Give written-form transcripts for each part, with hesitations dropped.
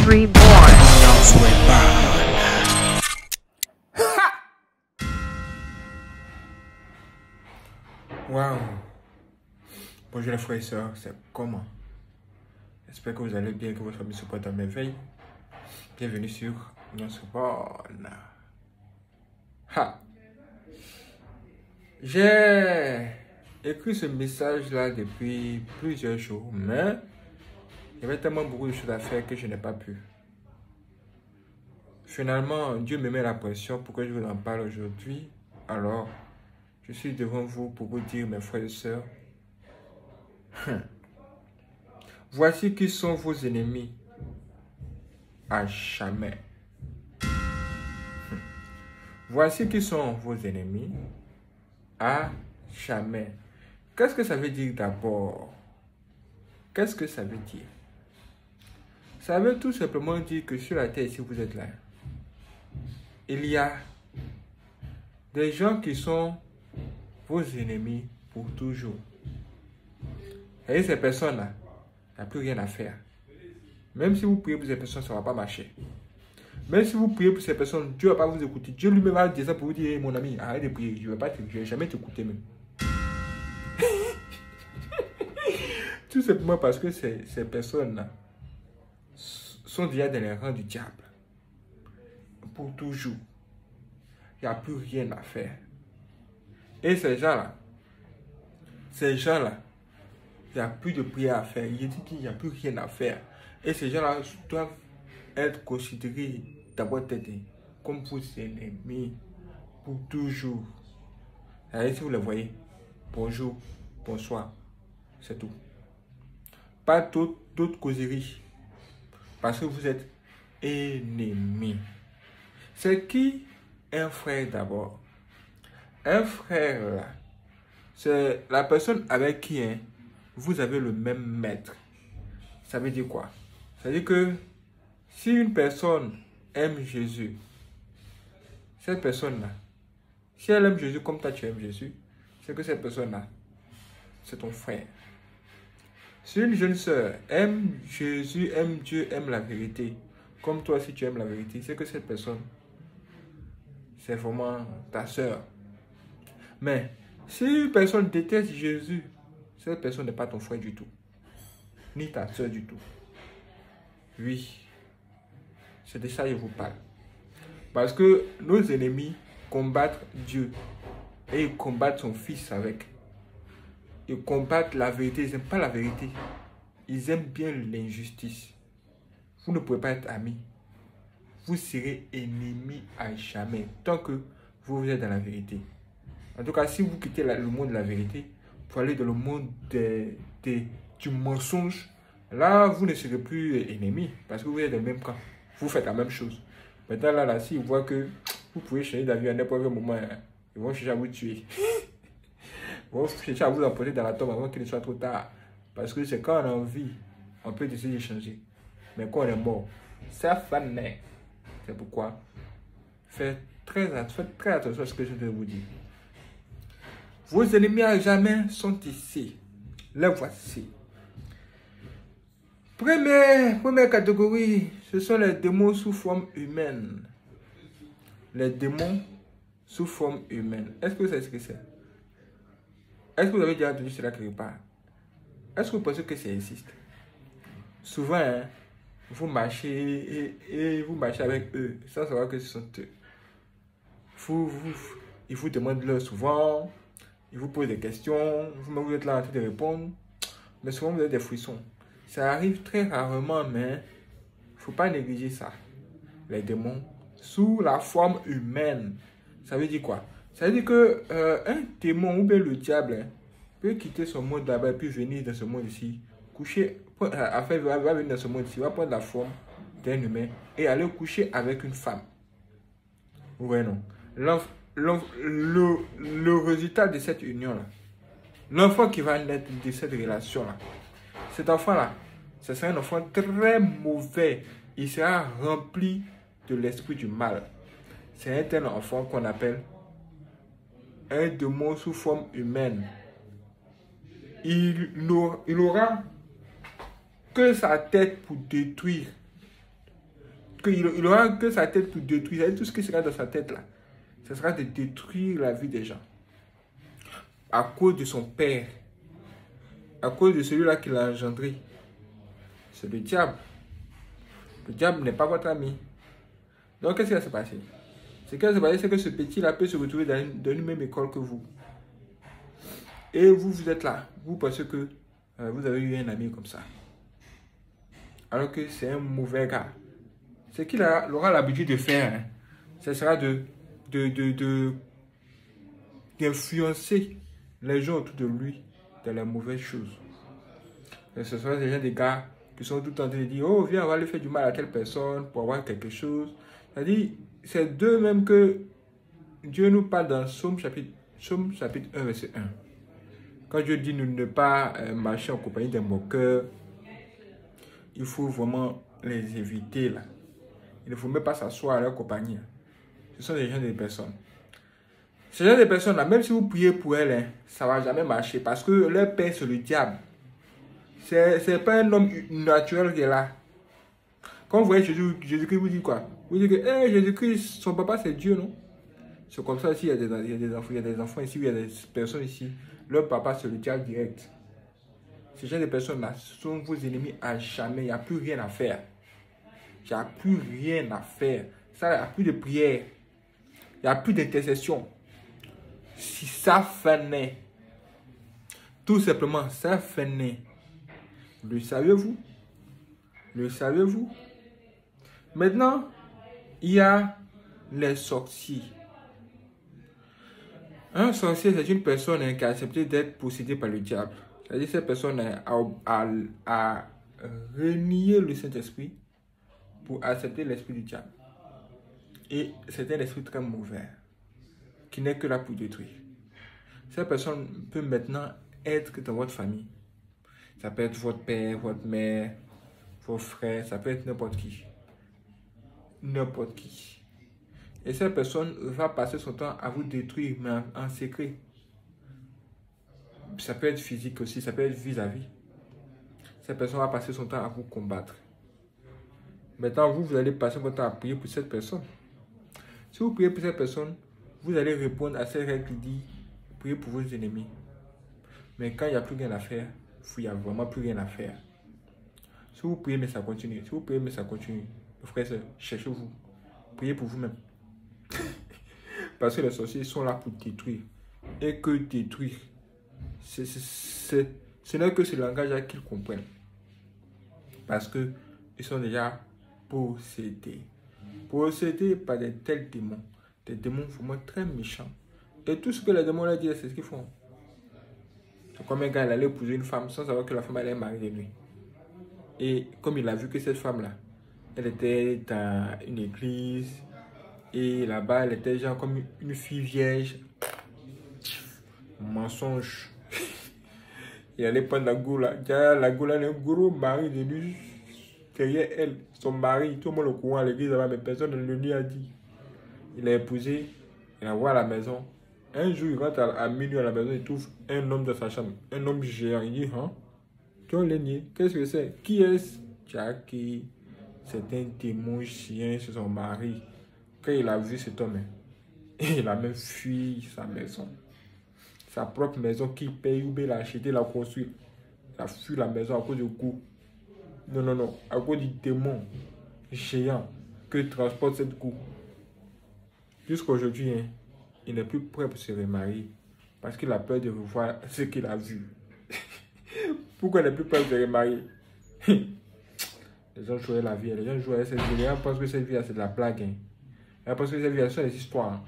Reborn. Waouh! Bonjour les frères et sœurs, c'est comment? J'espère que vous allez bien, que votre famille se porte à merveille. Bienvenue sur notre borne. J'ai écrit ce message-là depuis plusieurs jours, mais il y avait tellement beaucoup de choses à faire que je n'ai pas pu. Finalement, Dieu me met la pression pour que je vous en parle aujourd'hui. Alors, je suis devant vous pour vous dire, mes frères et sœurs, voici qui sont vos ennemis à jamais. Voici qui sont vos ennemis à jamais. Qu'est-ce que ça veut dire d'abord? Qu'est-ce que ça veut dire? Ça veut tout simplement dire que sur la terre, ici vous êtes là, il y a des gens qui sont vos ennemis pour toujours. Et ces personnes-là, il n'y a plus rien à faire. Même si vous priez pour ces personnes, ça ne va pas marcher. Même si vous priez pour ces personnes, Dieu ne va pas vous écouter. Dieu lui-même va dire ça pour vous dire, hey, mon ami, arrête de prier. Je ne vais jamais t'écouter même. Tout simplement parce que ces personnes-là sont déjà dans les rangs du diable. Pour toujours. Il n'y a plus rien à faire. Et ces gens-là, il n'y a plus de prière à faire. Il dit qu'il n'y a plus rien à faire. Et ces gens-là doivent être considérés d'abord comme vos ennemis pour toujours. Allez, si vous les voyez, bonjour, bonsoir, c'est tout. Pas d'autres causeries. Parce que vous êtes ennemis. C'est qui un frère d'abord? Un frère, là, c'est la personne avec qui vous avez le même maître. Ça veut dire quoi? Ça veut dire que si une personne aime Jésus, cette personne-là, si elle aime Jésus comme toi tu aimes Jésus, c'est que cette personne-là, c'est ton frère. Si une jeune sœur aime Jésus, aime Dieu, aime la vérité, comme toi si tu aimes la vérité, c'est que cette personne, c'est vraiment ta sœur. Mais si une personne déteste Jésus, cette personne n'est pas ton frère du tout, ni ta sœur du tout. Oui, c'est de ça que je vous parle. Parce que nos ennemis combattent Dieu et ils combattent son Fils avec. Ils combattent la vérité, ils n'aiment pas la vérité. Ils aiment bien l'injustice. Vous ne pouvez pas être amis. Vous serez ennemis à jamais tant que vous êtes dans la vérité. En tout cas, si vous quittez le monde de la vérité pour aller dans le monde du mensonge, là, vous ne serez plus ennemis parce que vous êtes dans le même camp. Vous faites la même chose. Maintenant, là, s'ils voient que vous pouvez changer d'avis à n'importe quel moment, ils vont chercher à vous tuer. Ils vont chercher à vous emporter dans la tombe avant qu'il ne soit trop tard. Parce que c'est quand on a envie, on peut décider de changer. Mais quand on est mort, ça fan. C'est pourquoi faites très attention à ce que je vais vous dire. Vos ennemis à jamais sont ici. Les voici. Première catégorie, ce sont les démons sous forme humaine. Les démons sous forme humaine. Est-ce que vous savez ce que c'est? Est-ce que vous avez déjà entendu cela quelque part? Est-ce que vous pensez que ça existe? Souvent, vous marchez et vous marchez avec eux sans savoir que ce sont eux. Ils vous demandent l'heure souvent, ils vous posent des questions, vous êtes là en train de répondre, mais souvent vous avez des frissons. Ça arrive très rarement, mais il ne faut pas négliger ça. Les démons sous la forme humaine. Ça veut dire quoi? Ça veut dire que un démon ou bien le diable peut quitter son monde là-bas et puis venir dans ce monde ici, coucher, va venir dans ce monde ici, va prendre la forme d'un humain et aller coucher avec une femme. Ouais, non. Le résultat de cette union-là, l'enfant qui va naître de cette relation-là, cet enfant-là, ce sera un enfant très mauvais. Il sera rempli de l'esprit du mal. C'est un enfant qu'on appelle un démon sous forme humaine. Il n'aura que sa tête pour détruire il aura que sa tête pour détruire. Tout ce qui sera dans sa tête là, ce sera de détruire la vie des gens. À cause de son père, à cause de celui-là qui l'a engendré. C'est le diable. Le diable n'est pas votre ami. Donc, qu'est-ce qui va se passer? Ce qui va se passer, c'est que ce petit-là peut se retrouver dans une même école que vous. Et vous êtes là. Vous pensez que vous avez eu un ami comme ça. Alors que c'est un mauvais gars. Ce qu'il aura l'habitude de faire, hein, ce sera d'influencer les gens autour de lui dans les mauvaises choses. Et ce sera déjà des gars qui sont tout le temps en train de dire, oh, viens, on va aller faire du mal à telle personne pour avoir quelque chose. C'est-à-dire, c'est d'eux même que Dieu nous parle dans Psaume chapitre 1, verset 1. Quand Dieu dit ne pas marcher en compagnie des moqueurs, il faut vraiment les éviter là. Il ne faut même pas s'asseoir à leur compagnie. Ce sont des gens, des personnes. Ces gens, des personnes là, même si vous priez pour elles, hein, ça ne va jamais marcher parce que leur père c'est le diable. C'est pas un homme naturel qui est là. Quand vous voyez Jésus-Christ, vous dites quoi? Vous dites que Jésus-Christ, son papa c'est Dieu, non? C'est comme ça ici, il y a des enfants ici, il y a des personnes ici. Leur papa c'est le diable direct. Ces gens de personnes-là sont vos ennemis à jamais. Il n'y a plus rien à faire. Il n'y a plus rien à faire. Ça, il n'y a plus de prière. Il n'y a plus d'intercession. Si ça finit, tout simplement, ça finit. Le saviez-vous? Le saviez-vous? Maintenant, il y a les sorciers. Un sorcier, c'est une personne qui a accepté d'être possédée par le diable. C'est-à-dire cette personne a renié le Saint-Esprit pour accepter l'esprit du diable. Et c'est un esprit très mauvais, qui n'est que là pour détruire. Cette personne peut maintenant être dans votre famille. Ça peut être votre père, votre mère, vos frères, ça peut être n'importe qui. N'importe qui. Et cette personne va passer son temps à vous détruire, mais en secret. Ça peut être physique aussi, ça peut être vis-à-vis. Cette personne va passer son temps à vous combattre. Maintenant, vous allez passer votre temps à prier pour cette personne. Si vous priez pour cette personne, vous allez répondre à cette règle qui dit priez pour vos ennemis. Mais quand il n'y a plus rien à faire, il n'y a vraiment plus rien à faire. Si vous priez, mais ça continue. Si vous priez, mais ça continue. Frères et sœurs, cherchez-vous. Priez pour vous-même. Parce que les sorciers sont là pour détruire. Et que détruire, ce n'est que ce langage qu'ils comprennent. Parce qu'ils sont déjà possédés. Possédés par des tels démons. Des démons vraiment très méchants. Et tout ce que les démons leur disent, c'est ce qu'ils font. C'est comme un gars, il allait épouser une femme sans savoir que la femme allait marier de lui. Et comme il a vu que cette femme-là, elle était dans une église. Et là-bas, elle était genre comme une fille vierge. Mensonge. Il allait prendre la goula. La goula, elle a un gros mari de lui. Derrière elle, son mari, tout le monde le courant à l'église là-bas, mais personne ne lui a dit. Il a épousé, il envoie à la maison. Un jour, il rentre à minuit à la maison, il trouve un homme dans sa chambre. Un homme géant. Il dit, hein? Tu as l'aîné, qu'est-ce que c'est? Qui est-ce? Jackie. C'est un démon chien, c'est son mari. Quand il a vu cet homme, il a même fui sa maison. Sa propre maison qu'il paye, ou bien l'a acheté, l'a construit. Il a fui la maison à cause du coup. Non, à cause du démon géant que transporte cette coupe. Jusqu'à aujourd'hui, hein, il n'est plus prêt pour se remarier parce qu'il a peur de revoir ce qu'il a vu. Pourquoi il n'est plus prêt pour se remarier? Les gens jouaient la vie, les gens jouaient cette vie, les gens pensent que cette vie c'est de la blague. Hein. Les gens pensent que cette vie c'est des histoires.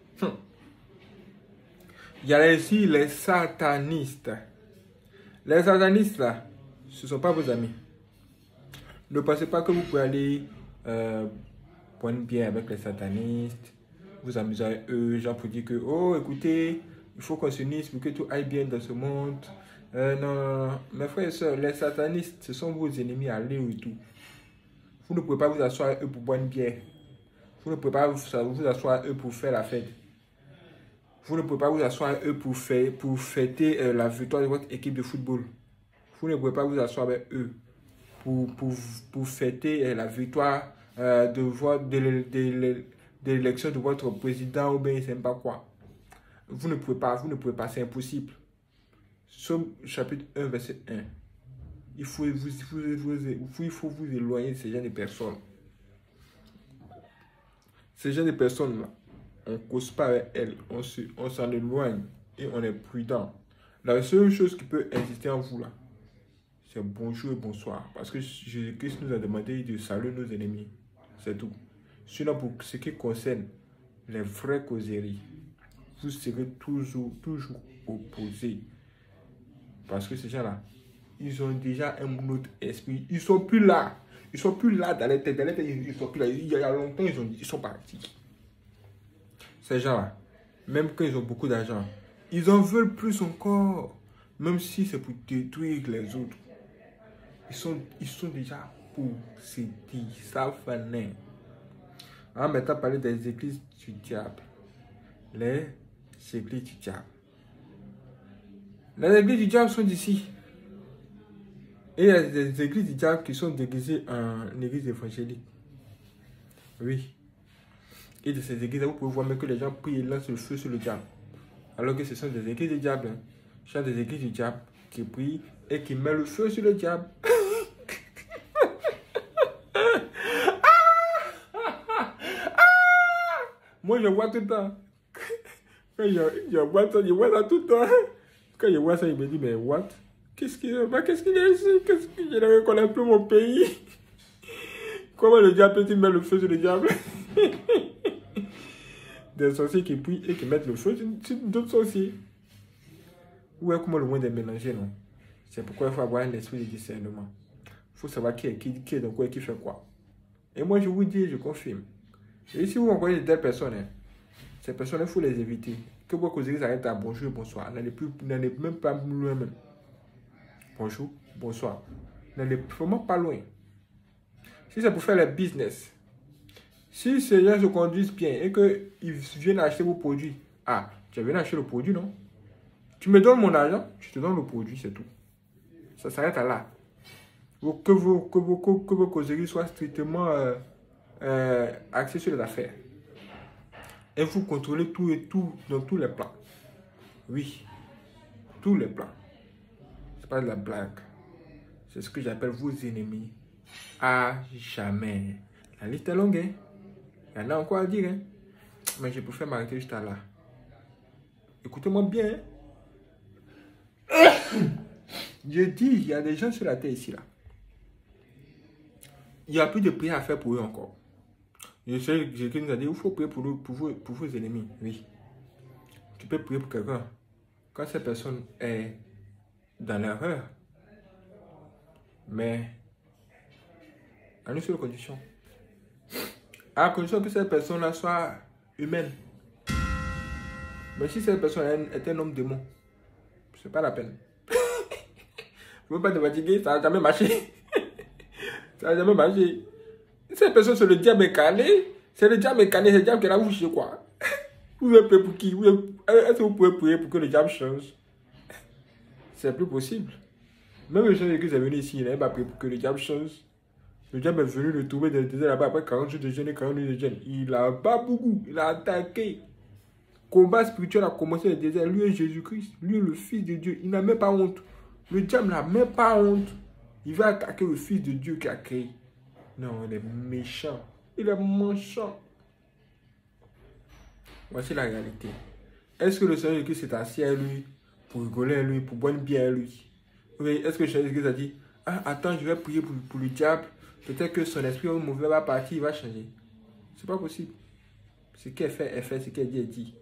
Il y a ici les satanistes. Les satanistes là, ce ne sont pas vos amis. Ne pensez pas que vous pouvez aller boire une bière avec les satanistes, vous amuser avec eux, genre pour dire que, oh écoutez, il faut qu'on s'unisse pour que tout aille bien dans ce monde. Non, mes frères et sœurs, les satanistes, ce sont vos ennemis à aller et tout. Vous ne pouvez pas vous asseoir avec eux pour boire une bière. Vous ne pouvez pas vous asseoir avec eux pour faire la fête. Vous ne pouvez pas vous asseoir avec eux pour fêter la victoire de votre équipe de football. Vous ne pouvez pas vous asseoir avec eux pour fêter la victoire de l'élection de votre président ou bien je ne sais pas quoi. Vous ne pouvez pas, c'est impossible. Somme chapitre 1, verset 1. Il faut vous éloigner de ces gens de personnes. Ces gens de personnes-là, on ne cause pas avec elles, on s'en éloigne et on est prudent. La seule chose qui peut exister en vous là, c'est bonjour et bonsoir. Parce que Jésus-Christ nous a demandé de saluer nos ennemis. C'est tout. Sinon, pour ce qui concerne les vraies causeries, vous serez toujours opposés. Parce que ces gens-là, ils ont déjà un autre esprit. Ils ne sont plus là. Ils ne sont plus là dans les têtes. Dans les têtes, ils ne sont plus là. Il y a longtemps, ils sont partis. Ces gens-là, même quand ils ont beaucoup d'argent, ils en veulent plus encore. Même si c'est pour détruire les autres. Ils sont déjà pour se dire, ça fanait. En mettant parler des églises du diable. Les églises du diable. Les églises du diable sont d'ici. Et il y a des églises du diable qui sont déguisées en église évangélique. Oui. Et de ces églises, vous pouvez voir même que les gens prient et lancent le feu sur le diable. Alors que ce sont des églises du diable. Hein. Ce sont des églises du diable qui prient et qui mettent le feu sur le diable. Moi, je vois tout le temps. Quand je vois ça tout le temps. Quand je vois ça, il me dit, mais what? Qu'est-ce qu'il y a ici? Qu'est-ce que je ne reconnais plus mon pays? Comment le diable peut-il mettre le feu sur le diable? Des sorciers qui prient et qui mettent le feu sur d'autres sorciers. Ou est comment le monde est mélangé, non? C'est pourquoi il faut avoir un esprit de discernement. Il faut savoir qui est dans quoi et qui fait quoi. Et moi, je vous dis, je confirme. Et si vous envoyez de telles personnes, hein, ces personnes, il faut les éviter. Que vos causeries s'arrêtent à bonjour et bonsoir. N'allez même pas loin même. Bonjour, bonsoir. N'allez vraiment pas loin. Si c'est pour faire le business, si ces gens se conduisent bien et qu'ils viennent acheter vos produits, ah, tu viens acheter le produit, non? Tu me donnes mon argent, je te donne le produit, c'est tout. Ça s'arrête à là. Que vos causeries soient strictement axées sur les affaires. Et vous contrôlez tout et tout dans tous les plans. Oui, tous les plans. Ce n'est pas de la blague. C'est ce que j'appelle vos ennemis. À jamais. La liste est longue, hein? Il y en a encore à dire, hein? Mais je préfère m'arrêter juste à là. Écoutez-moi bien, hein? Je dis, il y a des gens sur la terre ici, là. Il n'y a plus de prière à faire pour eux encore. Je sais que Jésus nous a dit, il faut prier pour vos ennemis. Oui. Tu peux prier pour quelqu'un. Quand cette personne est dans l'erreur, mais à une seule condition. À la condition que cette personne-là soit humaine. Mais si cette personne est un homme démon, c'est pas la peine. Je ne veux pas te fatiguer, ça n'a jamais marché. Ça n'a jamais marché. Cette personne, c'est le diable incarné. C'est le diable incarné, c'est le diable qui est là, vous chez quoi? Vous voulez prier pour qui? Est-ce que vous pouvez prier pour que le diable change? C'est plus possible. Même le Seigneur qui est venu ici, il n'a pas prié pour que le diable change. Le diable est venu le trouver dans le désert là-bas après 40 jours de jeûne et 40 nuits de jeûne. Il a pas beaucoup, il a attaqué. Combat spirituel a commencé dans le désert. Lui est Jésus-Christ, lui est le Fils de Dieu. Il n'a même pas honte. Le diable n'a même pas honte. Il va attaquer le Fils de Dieu qui a créé. Non, il est méchant. Il est méchant. Voici la réalité. Est-ce que le Seigneur Jésus-Christ s'est assis à lui pour rigoler à lui, pour boire une bière à lui? Oui, est-ce que le Seigneur Jésus-Christ a dit, ah, attends, je vais prier pour le diable. Peut-être que son esprit mauvais va partir, il va changer. C'est pas possible. Ce qu'elle fait, elle fait. Ce qu'elle dit, elle dit.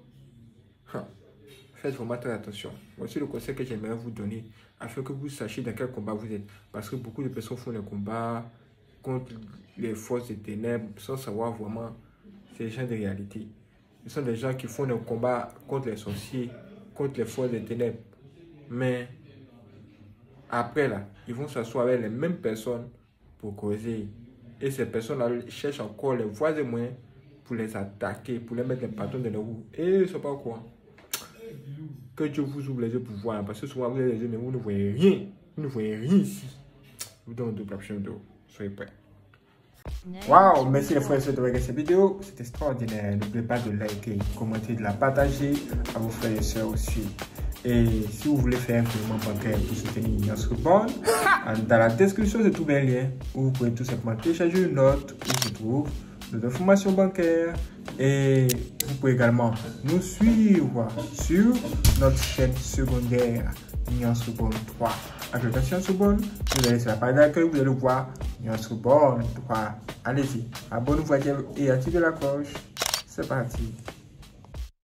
Faites vraiment très attention. Voici le conseil que j'aimerais vous donner afin que vous sachiez dans quel combat vous êtes. Parce que beaucoup de personnes font des combats contre les forces des ténèbres sans savoir vraiment ces gens de réalité. Ce sont des gens qui font des combats contre les sorciers, contre les forces des ténèbres. Mais après là, ils vont s'asseoir avec les mêmes personnes pour causer. Et ces personnes-là cherchent encore les voies et moyens pour les attaquer, pour les mettre les bâtons dans les roues. Et ils ne sont pas au courant. Que Dieu vous ouvre les yeux pour voir. Parce que souvent vous avez les yeux, mais vous ne voyez rien. Vous ne voyez rien ici. Je vous donne une double option de. Soyez prêts. Waouh, merci les frères et sœurs de regarder cette vidéo. C'est extraordinaire. N'oubliez pas de liker, commenter, de la partager à vos frères et sœurs aussi. Et si vous voulez faire un virement bancaire pour soutenir notre bonne, dans la description, c'est tout bien lien où vous pouvez tout simplement télécharger une note où se trouve nos informations bancaires. Et vous pouvez également nous suivre sur notre chaîne secondaire Nuance Bonne 3. Application Bonne, vous allez sur la page d'accueil, vous allez voir Nuance Bonne 3. Allez-y, abonnez-vous et activez la cloche. C'est parti.